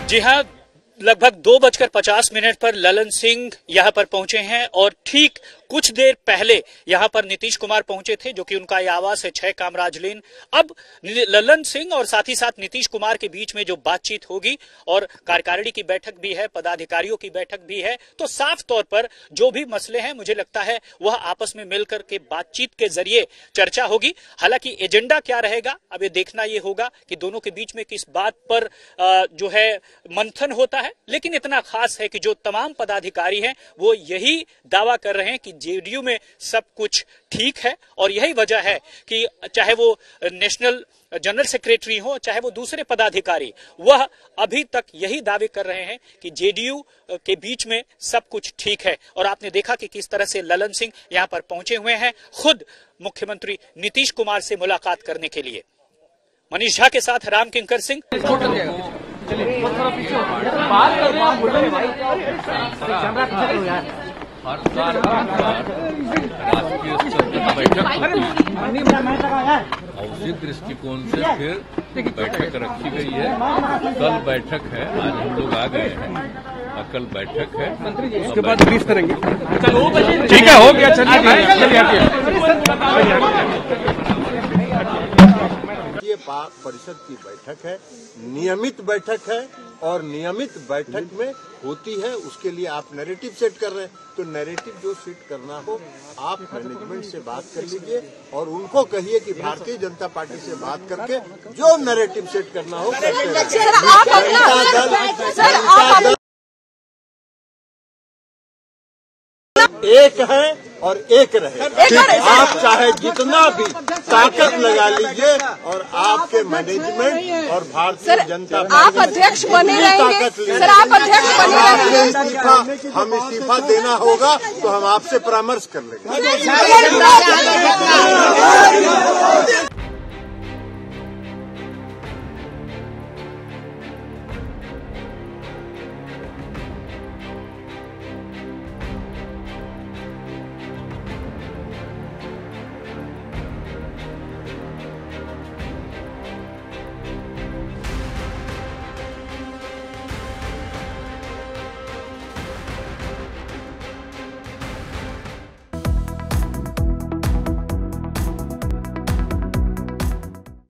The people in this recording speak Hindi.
जी हाँ, लगभग 2:50 पर ललन सिंह यहाँ पर पहुंचे हैं और ठीक कुछ देर पहले यहाँ पर नीतीश कुमार पहुंचे थे, जो कि उनका आवास है 6 कामराज लेन। अब ललन सिंह और साथ ही साथ नीतीश कुमार के बीच में जो बातचीत होगी और कार्यकारिणी की बैठक भी है, पदाधिकारियों की बैठक भी है, तो साफ तौर पर जो भी मसले हैं मुझे लगता है वह आपस में मिलकर के बातचीत के जरिए चर्चा होगी। हालांकि एजेंडा क्या रहेगा अब ये देखना ये होगा कि दोनों के बीच में किस बात पर जो है मंथन होता है। लेकिन इतना खास है कि जो तमाम पदाधिकारी हैं वो यही दावा कर रहे हैं कि जेडीयू में सब कुछ ठीक है और यही वजह है कि चाहे वो नेशनल जनरल सेक्रेटरी हो चाहे वो दूसरे पदाधिकारी, वह अभी तक यही दावे कर रहे हैं कि जेडीयू के बीच में सब कुछ ठीक है। और आपने देखा कि किस तरह से ललन सिंह यहां पर पहुंचे हुए हैं खुद मुख्यमंत्री नीतीश कुमार से मुलाकात करने के लिए। मनीष झा के साथ राम किंकर सिंह। हर साल राष्ट्रीय स्तर पर बैठक होती है और उसी दृष्टिकोण से फिर बैठक रखी गई है। कल बैठक है, आज हम लोग आ गए हैं, कल बैठक है, उसके बाद ब्रीफ करेंगे। ठीक है, हो गया, ये परिषद की बैठक है, नियमित बैठक है और नियमित बैठक में होती है। उसके लिए आप नैरेटिव सेट कर रहे हैं, तो नैरेटिव जो सेट करना हो आप मैनेजमेंट से बात कर लीजिए और उनको कहिए कि भारतीय जनता पार्टी से बात करके जो नैरेटिव सेट करना हो करते हैं। एक है और एक रहे। आप चाहे जितना भी ताकत लगा लीजिए और आपके मैनेजमेंट और भारतीय जनता पार्टी आप अध्यक्ष बने रहेंगे। सर, आप अध्यक्ष बने रहेंगे। हम इस्तीफा देना होगा तो हम आपसे परामर्श कर लेंगे।